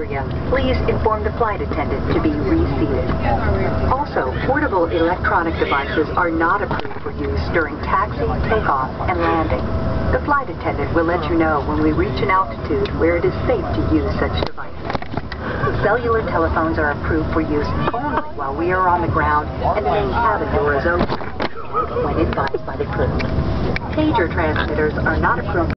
area, please inform the flight attendant to be reseated. Also, portable electronic devices are not approved for use during taxi, takeoff, and landing. The flight attendant will let you know when we reach an altitude where it is safe to use such devices. Cellular telephones are approved for use only while we are on the ground and the main cabin door is open, when advised by the crew. Pager transmitters are not approved